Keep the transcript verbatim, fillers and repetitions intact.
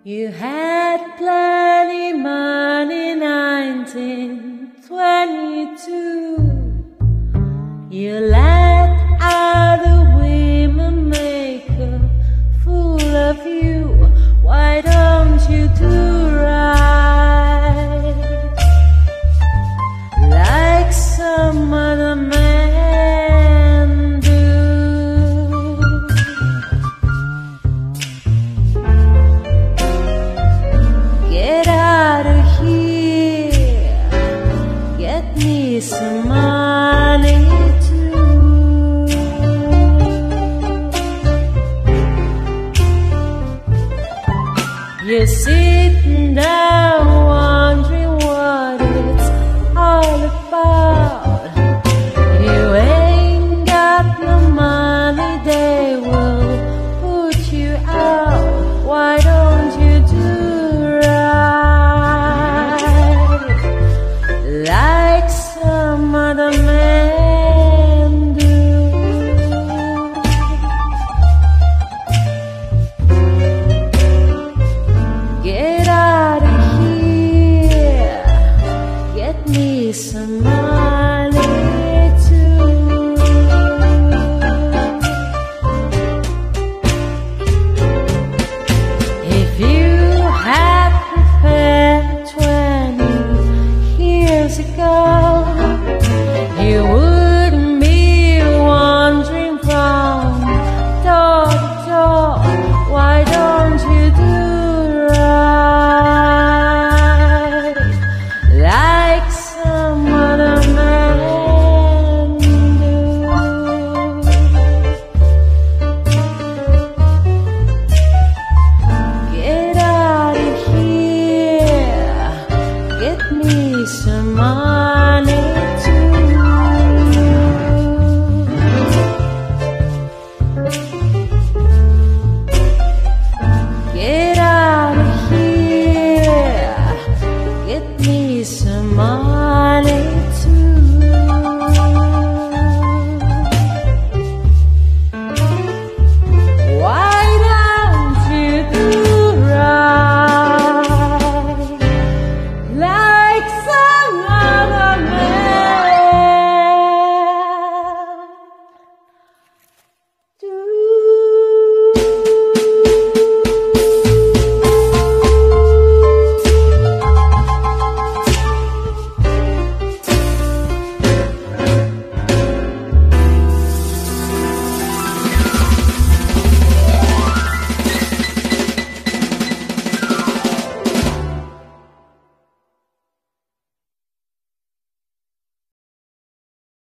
You had plenty money, nineteen twenty-two. You let other women make a fool of you. Why don't you do right like some other men do? Get out of here, get me some money too. You're sitting down